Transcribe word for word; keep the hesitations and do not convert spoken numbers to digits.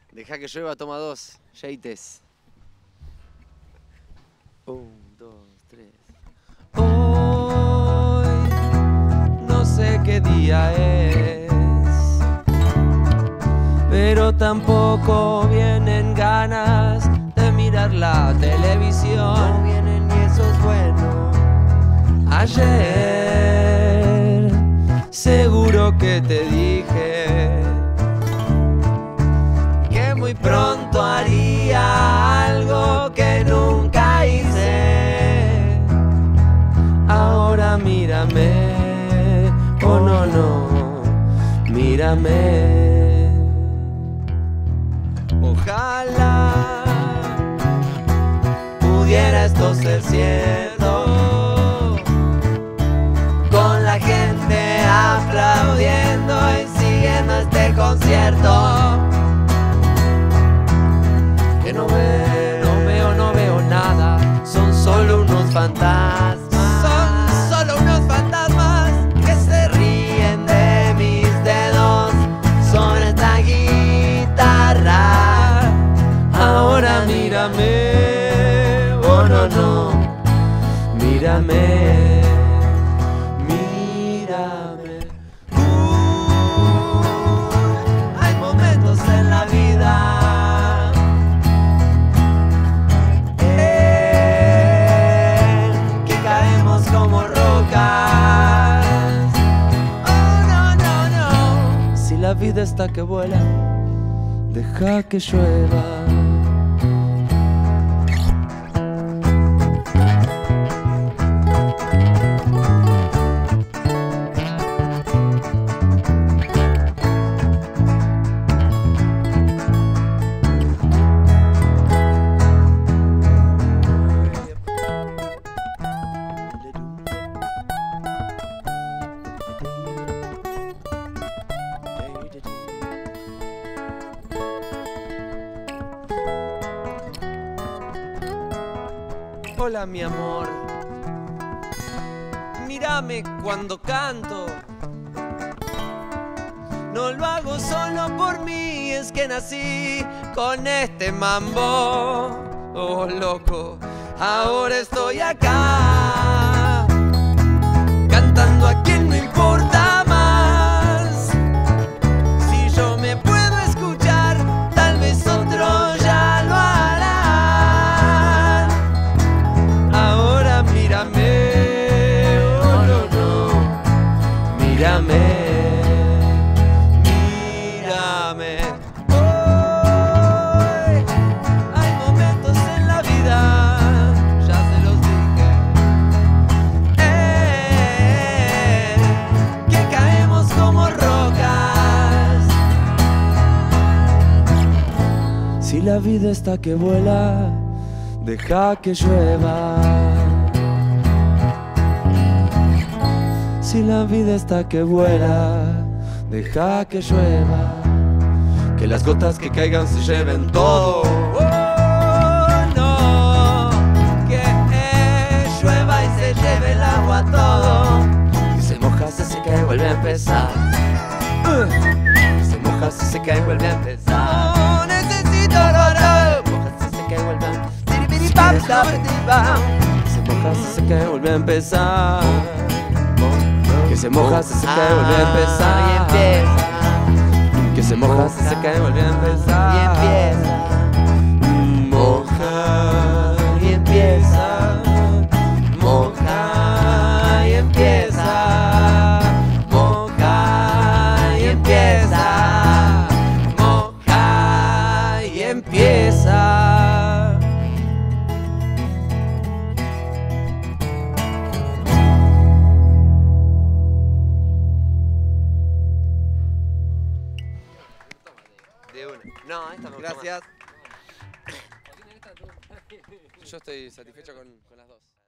Deja que llueva, toma dos. Yates. Un, dos, tres. Hoy no sé qué día es, pero tampoco vienen ganas de mirar la televisión. No vienen y eso es bueno. Ayer seguro que te dije que muy pronto haría algo que nunca hice. Ahora mírame, oh no, no, mírame. Ojalá pudiera esto ser cierto, con la gente aplaudiendo y siguiendo este concierto. Que no veo, no veo, no veo nada, son solo unos fantasmas. Son solo unos fantasmas que se ríen de mis dedos sobre esta guitarra. Ahora mírame, oh no, no, mírame, mírame. Uh, hay momentos en la vida como rocas. Oh no, no, no. Si la vida está que vuela, deja que llueva. Hola mi amor, mírame cuando canto. No lo hago solo por mí, es que nací con este mambo. Oh loco, ahora estoy acá, cantando a quien no importa más. Si yo me puedo escuchar, tal vez otro ya lo hará. Ahora mírame, oh no, no, mírame, mírame. Hoy hay momentos en la vida, ya se los dije, eh, que caemos como rocas. Si la vida está que vuela, deja que llueva. Si la vida está que vuela, deja que llueva. Que las gotas que caigan se lleven todo. Oh, no, que llueva y se lleve el agua todo. Si se moja, se seca y vuelve a empezar. Uh, si se moja, se seca y vuelve a empezar. No necesito oro. Moja, se seca y vuelve a empezar. Se moja, se seca y vuelve a empezar. Que se moja, se seca y vuelve a empezar. Y empieza. Que se moja, se seca y vuelve a empezar. Y empieza. Moja y empieza. Moja y empieza. Moja y empieza. Moja y empieza. De una. No, esta me gusta. Gracias. Más. Yo estoy satisfecho con, con las dos.